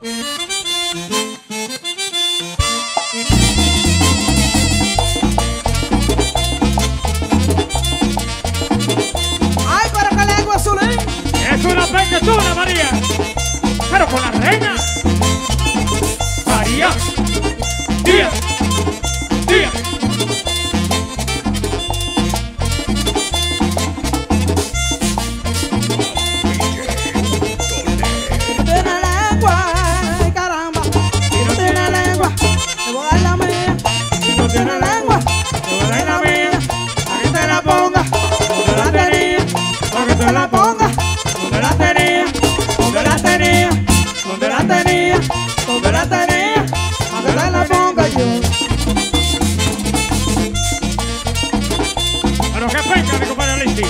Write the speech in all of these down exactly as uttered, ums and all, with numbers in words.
Ay, pero qué lengua azul, ¿eh? Es una pequetuna, María. Pero con la reina. María. Día. Día. Tiene lengua, ay, caramba. Si no tiene lengua, te voy a dar la mía. Si no tiene lengua, te voy a dar la mía. Para que te la ponga, donde la tenía. Para que te la ponga, donde la tenía. Donde la tenía, donde la tenía. Donde la tenía. Para que te la ponga yo. Pero qué penca, mi compadre Listi.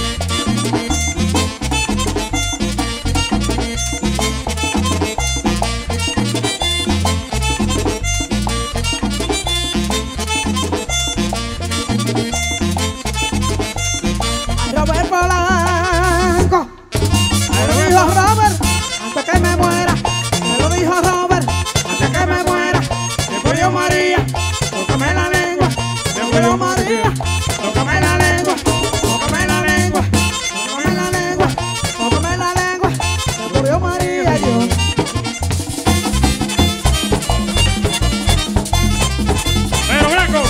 Robert Polanco, me lo dijo Robert, antes que me muera. Me lo dijo Robert, antes que me muera. Después yo María, tócame la lengua. Después yo María, tócame la lengua. Tócame la lengua, tócame la lengua, tócame la lengua. Después yo María, yo. Pero Blanco.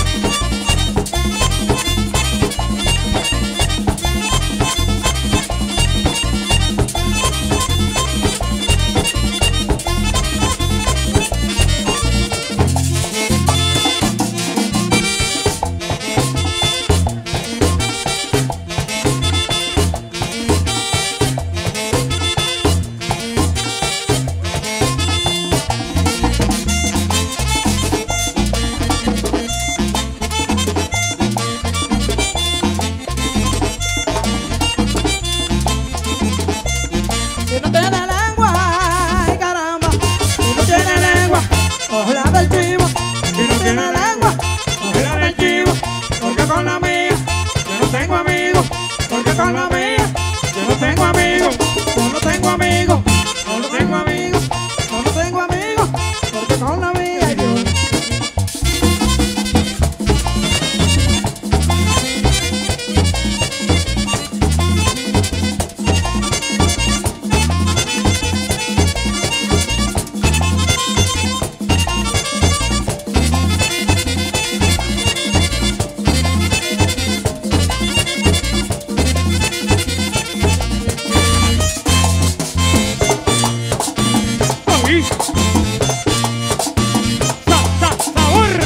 Si no tiene lengua, ay caramba. Si no tiene lengua, coge la del chivo. Si no tiene lengua, coge la del chivo. Porque con la mía, yo no tengo amigos. Porque con la mía, yo no tengo amigos. Yo no tengo amigos. Yo no tengo amigos. Yo no tengo amigos. Porque con la mía yo. Uy. Sa, sa, sabor.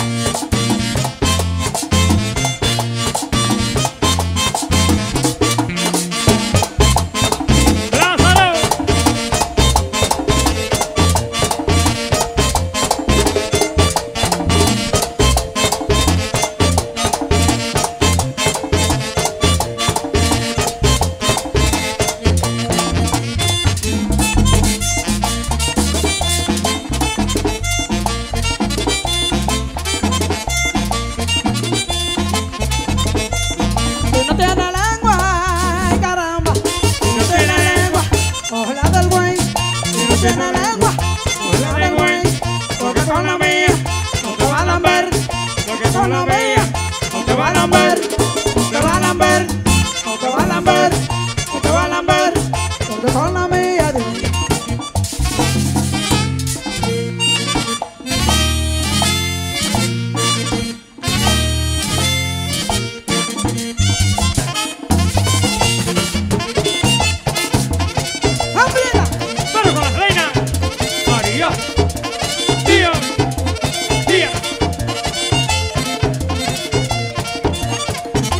Lázaro. Si no tiene lengua, ay caramba. Si no tiene lengua, coge la del güey. Si no tiene lengua, coge la del güey. Porque con la mía, no te va a lamber. Porque con la mía, no te va a lamber. No te va a lamber. No te va a lamber. No te va a lamber. Porque con la mía, Dios. ¡Hambrina! Pero con la reina. María. Día. Día.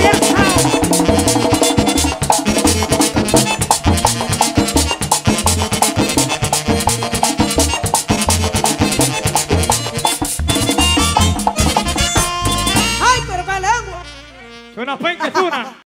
Ay, pero qué lengua. Suena penque, suena.